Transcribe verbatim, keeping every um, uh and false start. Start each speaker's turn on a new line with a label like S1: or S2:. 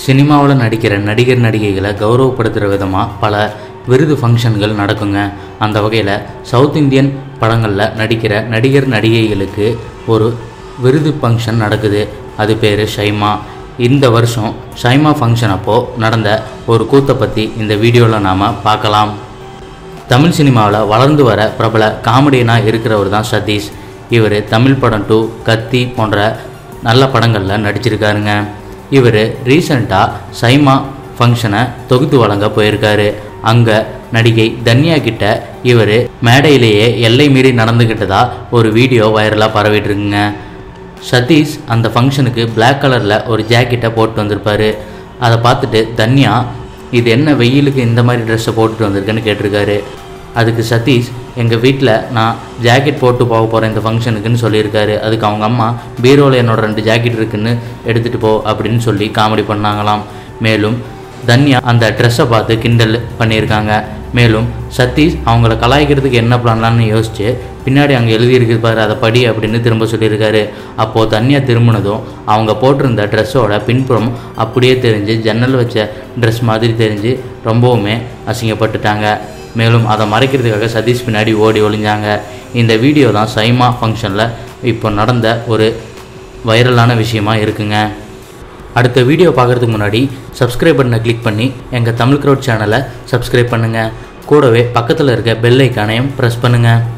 S1: சினிமாவில் நடிக்கிற நடிகர் நடிகைகளை கௌரவப்படுத்துகிற விதமாக பல விருது ஃபங்க்ஷன்கள் நடக்குங்க. அந்த வகையில் சவுத் இந்தியன் படங்களில் நடிக்கிற நடிகர் நடிகைகளுக்கு ஒரு விருது ஃபங்க்ஷன் நடக்குது. அது பேர் ஷைமா. இந்த வருஷம் ஷைமா ஃபங்க்ஷன் அப்போது நடந்த ஒரு கூத்தை பற்றி இந்த வீடியோவில் நாம் பார்க்கலாம். தமிழ் சினிமாவில் வளர்ந்து வர பிரபல காமெடியனாக இருக்கிறவர் தான் சதீஷ். இவர் தமிழ் படம் டூ, கத்தி போன்ற நல்ல படங்களில் நடிச்சிருக்காருங்க. இவர் ரீசண்டாக ஷைமா ஃபங்க்ஷனை தொகுத்து வழங்க போயிருக்காரு. அங்கே நடிகை தன்யா கிட்ட இவர் மேடையிலேயே எல்லை மீறி நடந்துக்கிட்டதா ஒரு வீடியோ வைரலாக பரவிட்டுருக்குங்க. சதீஷ் அந்த ஃபங்க்ஷனுக்கு பிளாக் கலரில் ஒரு ஜாக்கெட்டை போட்டு வந்திருப்பார். அதை பார்த்துட்டு தன்யா, இது என்ன வெயிலுக்கு இந்த மாதிரி ட்ரெஸ்ஸை போட்டுட்டு வந்திருக்கேன்னு கேட்டிருக்காரு. அதுக்கு சதீஷ், எங்கள் வீட்டில் நான் ஜாக்கெட் போட்டு போக போகிறேன் இந்த ஃபங்க்ஷனுக்குன்னு சொல்லியிருக்காரு. அதுக்கு அவங்க அம்மா, பீரோவில் என்னோட ரெண்டு ஜாக்கெட் இருக்குன்னு எடுத்துகிட்டு போ அப்படின்னு சொல்லி காமெடி பண்ணாங்களாம். மேலும் தன்யா அந்த ட்ரெஸ்ஸை பார்த்து கிண்டல் பண்ணியிருக்காங்க. மேலும் சதீஷ் அவங்கள கலாய்க்கிறதுக்கு என்ன பண்ணலான்னு யோசிச்சு பின்னாடி அங்கே எழுதியிருப்பார், அதை படி அப்படின்னு திரும்ப சொல்லியிருக்காரு. அப்போது தன்யா திரும்பினதும் அவங்க போட்டிருந்த ட்ரெஸ்ஸோட பின்புறம் அப்படியே தெரிஞ்சு ஜன்னல் வச்ச ட்ரெஸ் மாதிரி தெரிஞ்சு ரொம்பவுமே அசிங்கப்பட்டுட்டாங்க. மேலும் அதை மறைக்கிறதுக்காக சதீஷ் பின்னாடி ஓடி ஒளிஞ்சாங்க. இந்த வீடியோ தான் ஷைமா ஃபங்க்ஷனில் இப்போ நடந்த ஒரு வைரலான விஷயமா இருக்குங்க. அடுத்த வீடியோ பார்க்குறதுக்கு முன்னாடி சப்ஸ்கிரைப் பட்டனை கிளிக் பண்ணி எங்கள் தமிழ் க்ரௌட் சேனலை சப்ஸ்கிரைப் பண்ணுங்கள். கூடவே பக்கத்தில் இருக்க பெல் ஐக்கானையும் ப்ரெஸ் பண்ணுங்கள்.